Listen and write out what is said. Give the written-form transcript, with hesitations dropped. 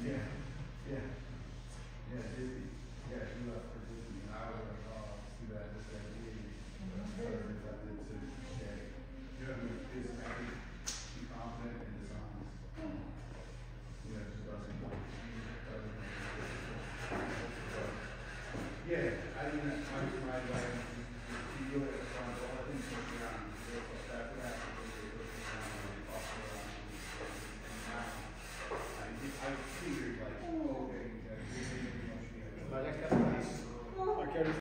Yeah, yeah, yeah, Disney. Yeah, she left for Disney, and I would see that this day. Perfect, I did too. Yeah, you know, it's happy, be confident, and dishonest. Yeah, just doesn't. Yeah, I didn't. My